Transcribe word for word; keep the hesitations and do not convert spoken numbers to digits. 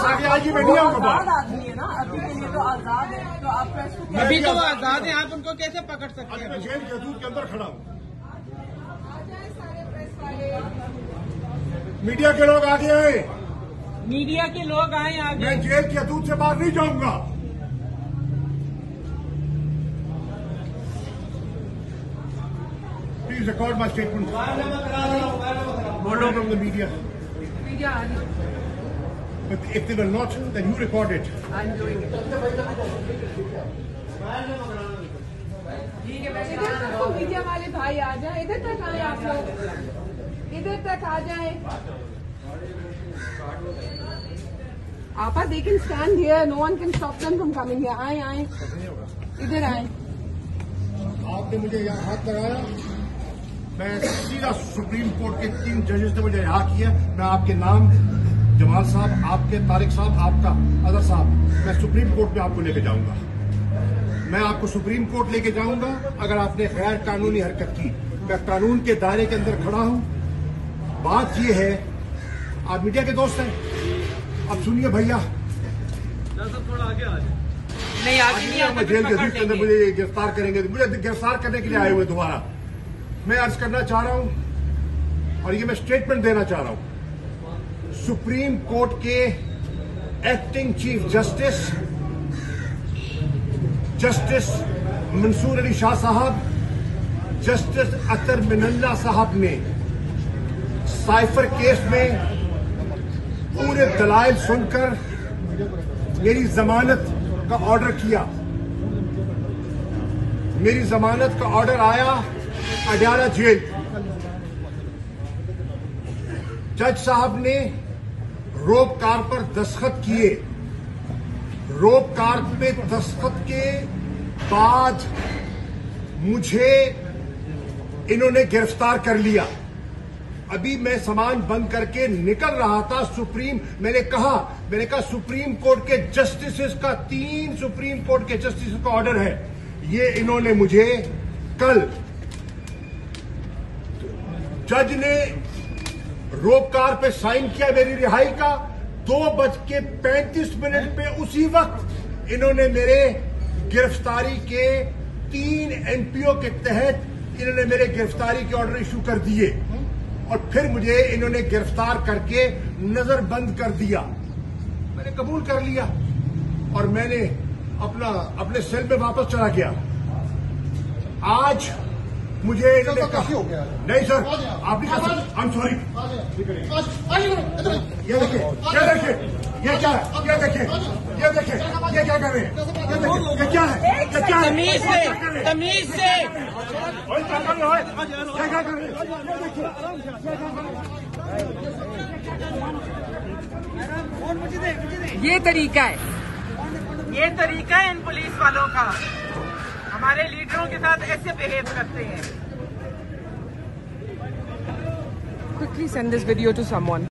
आगे आज मैं नहीं आऊंगा। आजाद आदमी है ना, अभी के लिए तो आजाद है, तो आप प्रेस को अभी तो वो आजाद है, आप उनको कैसे पकड़ सकते हैं? मैं जेल के हदूद के अंदर खड़ा हूँ। मीडिया के लोग आगे आए, मीडिया के लोग आए आगे। मैं जेल के हदूद से बाहर नहीं जाऊंगा। Please record my statement. बोलो फ्रॉम द मीडिया। मीडिया आ रही। But if they will not, then you record it. I'm doing it. इधर तक तो मीडिया वाले भाई आ जाए, इधर तक आए आप लोग, इधर तक आ जाए। आपा they can stand here, no one can stop them from coming here. आए आए, इधर आए। आपने मुझे यहाँ हाथ लगाया, मैं सीधा सुप्रीम कोर्ट के तीन जजेस ने मुझे रिहा किया। मैं आपके नाम जमाल साहब, आपके तारिक साहब, आपका अदर साहब, मैं सुप्रीम कोर्ट में आपको लेके जाऊंगा। मैं आपको सुप्रीम कोर्ट लेके जाऊंगा अगर आपने गैर कानूनी हरकत की। मैं कानून के दायरे के अंदर खड़ा हूं। बात यह है, आप मीडिया के दोस्त हैं, अब सुनिए भैया। थोड़ा आगे आ जाए। नहीं आगे नहीं आगे, जेल के हदूद के अंदर मुझे गिरफ्तार करेंगे, मुझे गिरफ्तार करने के लिए आए हुए दोबारा। मैं अर्ज करना चाह रहा हूं और ये मैं स्टेटमेंट देना चाह रहा हूं। सुप्रीम कोर्ट के acting chief justice justice Mansoor Ali Shah साहब, जस्टिस अतर मिनल्ला साहब ने साइफर केस में पूरे दलाइल सुनकर मेरी जमानत का ऑर्डर किया। मेरी जमानत का ऑर्डर आया अडयाला जेल। जज साहब ने रोप कार पर दस्तखत किए। रोप कार पे दस्तखत के बाद मुझे इन्होंने गिरफ्तार कर लिया। अभी मैं सामान बंद करके निकल रहा था। सुप्रीम मैंने कहा मैंने कहा सुप्रीम कोर्ट के जस्टिस का, तीन सुप्रीम कोर्ट के जस्टिस का ऑर्डर है। ये इन्होंने मुझे कल जज ने रोप कार पे साइन किया मेरी रिहाई का। दो बज के पैंतीस मिनट पे उसी वक्त इन्होंने मेरे गिरफ्तारी के तीन एनपीओ के तहत इन्होंने मेरे गिरफ्तारी के ऑर्डर इशू कर दिए और फिर मुझे इन्होंने गिरफ्तार करके नजरबंद कर दिया। मैंने कबूल कर लिया और मैंने अपना अपने सेल में वापस चला गया। आज मुझे इन्होंने कहा नहीं सर आप नहीं कर सकते, आई एम सॉरी। ये देखिए, ये देखिए, ये क्या है, ये देखिए, ये देखिए, ये क्या कर रहे हैं, ये देखिए, ये क्या है, ये क्या है, तमीज से, तमीज से क्या कर रहे हो, क्या क्या कर रहे हैं। ये तरीका है, ये तरीका है इन पुलिस वालों का। हमारे लीडरों के साथ ऐसे बिहेव करते हैं। quickly send this video to someone.